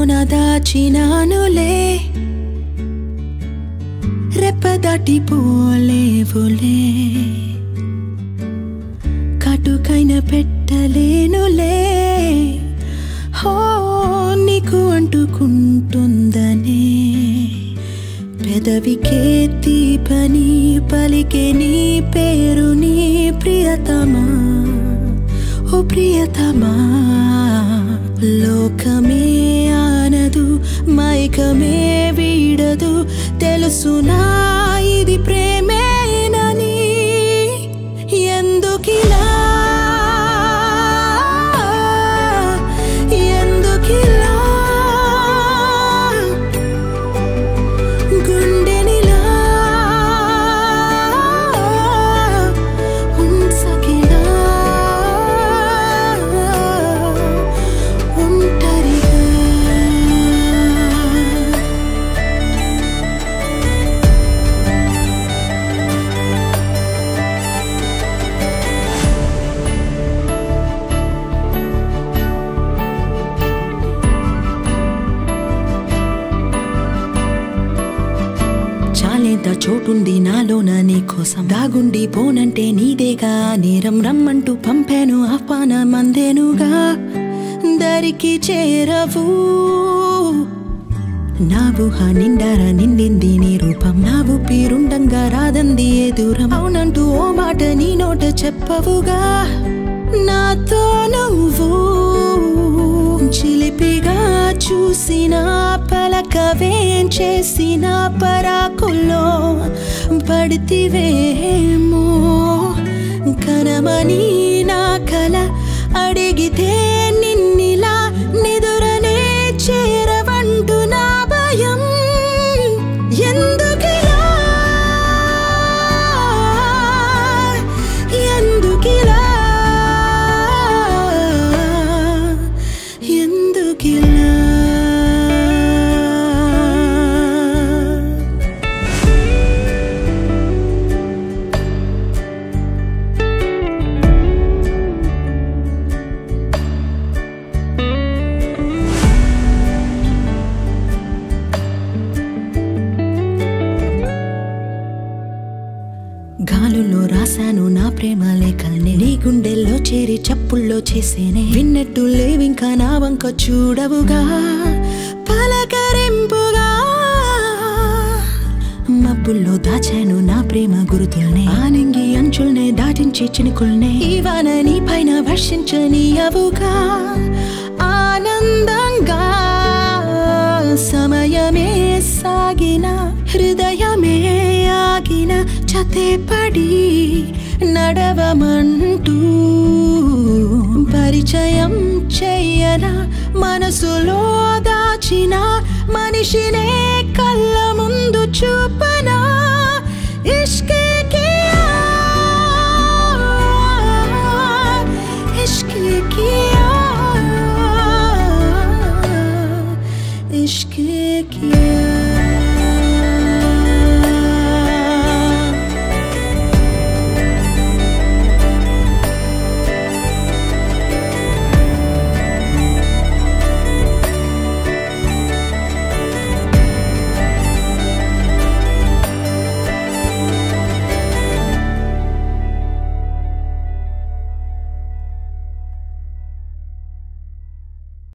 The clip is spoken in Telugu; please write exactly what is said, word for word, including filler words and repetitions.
లోన దాచినానులే రెప్ప దాటిపోలేవులే కాటుకైన పెట్టలేనులే హో నీకు అంటుకుంటుందనే పెదవికే తీపని పలికే నీ పేరు నీ ప్రియతమా ఓ ప్రియతమా లోకమే ఆనదు మైకమే వీడదు తెలుసునా ఇది ప్రేమేనని ఎందుకిలా ఎందుకిలా గుండెనిలా ఉంచకిలా ఒంటరిగా చాలేంత చోటుంది నాలోన నీ కోసం దాగుండి పోనంటే నీదేగా నేరం రమ్మంటూ పంపాను ఆహ్వానం అందేనుగా దరికి చేరవు నా ఊహ నిండార నిండింది నీ రూపం నా ఊపిరుండంగా రాదంది ఏ దూరం అవునంటూ ఓ మాట నీ నోట చెప్పవుగా నాతో నువ్వు చిలిపిగా చూసిన పలకవేం చేసిన పరాకుల్లో పడితివేమో కనమని నా కల అడిగితే నిన్నిలా నిదురనే చేరవంటూ నా భయం ఎందుకిలా ఎందుకిలా ఎందుకిలా గాలుల్లో రాశాను నా ప్రేమ లేఖల్ని నీ గుండెల్లో చేరి చప్పుల్లో చేసేనే విన్నట్టు లేవింకా నా వంక చూడవుగా పలకరింపుగా మబ్బుల్లో దాచాను నా ప్రేమ గురుతుల్నే ఆనంగి అంచుల్నే దాటించి చినుకుల్నే ఇవాన నీ పైన వర్షించని అవుగా ఆనందంగా సమయమే సాగిన హృదయమే ఆగిన చతేపడి నడవమంటూ పరిచయం చెయ్యనా మనసులో దాచిన మనిషినే కళ్ళ ముందు చూప